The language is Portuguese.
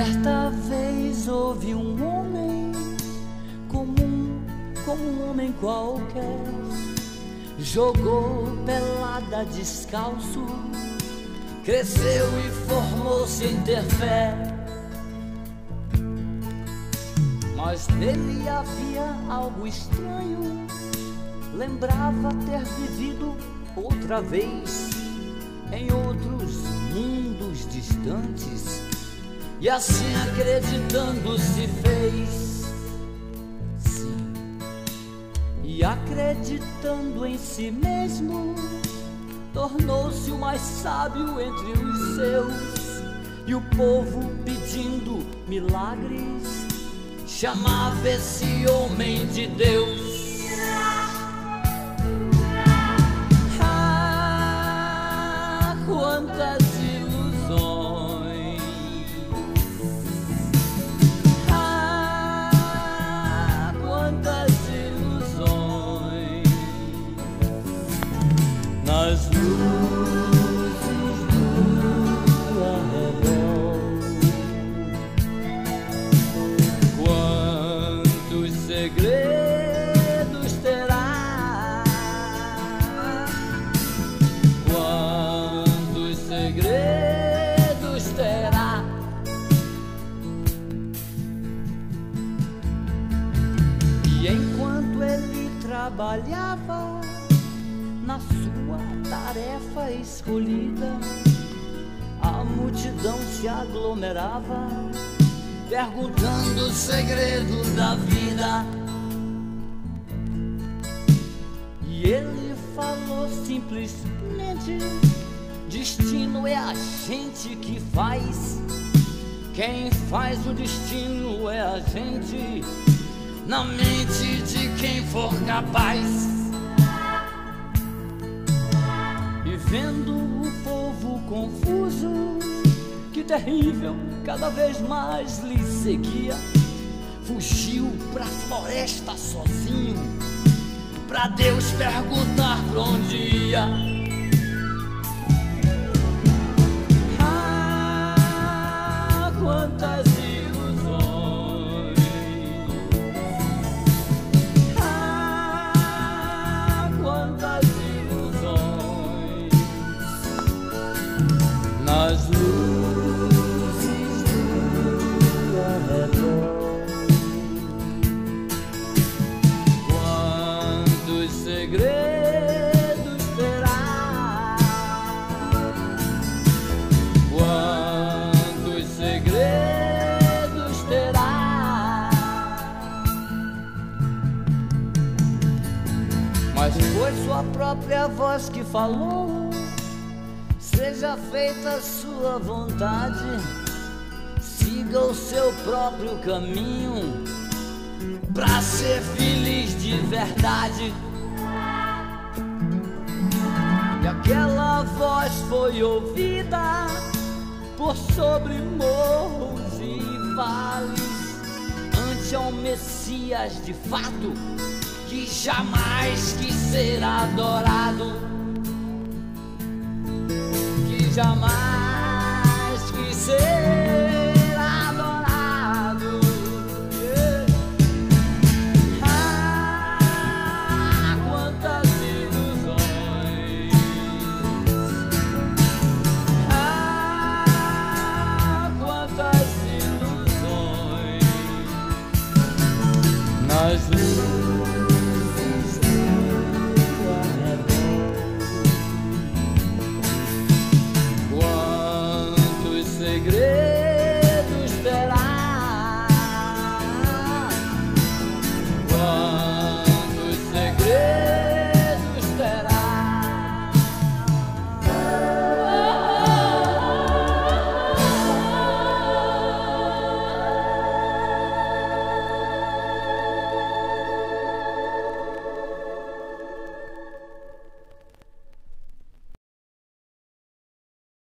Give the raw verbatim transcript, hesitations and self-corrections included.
Certa vez houve um homem comum, como um homem qualquer, jogou pelada descalço, cresceu e formou-se em ter fé. Mas nele havia algo estranho, lembrava ter vivido outra vez em outros mundos distantes, e assim acreditando se fez. Sim, e acreditando em si mesmo, tornou-se o mais sábio entre os seus. E o povo, pedindo milagres, chamava esse homem de Deus. Ah, quantas ilusões! Ah, quantas ilusões! Nas luzes do arrebol, quantos segredos terá? Quantos segredos terá? E enquanto ele trabalhava na sua tarefa escolhida, a multidão se aglomerava, perguntando o segredo da vida. E ele falou simplesmente: destino é a gente que faz. Quem faz o destino é a gente, na mente de quem for capaz. E vendo o povo confuso, que terrível, cada vez mais lhe seguia, fugiu pra floresta sozinho, pra Deus perguntar pra onde ia. Ah, quantas ilusões! Ah, quantas ilusões! Nas luzes do arrebol, quantos segredos terá? Quantos segredos terá? Mas foi sua própria voz que falou: seja feita a sua vontade, siga o seu próprio caminho, pra ser feliz de verdade. E aquela voz foi ouvida por sobre morros e vales, ante ao Messias de fato, que jamais quis ser adorado, que jamais quis ser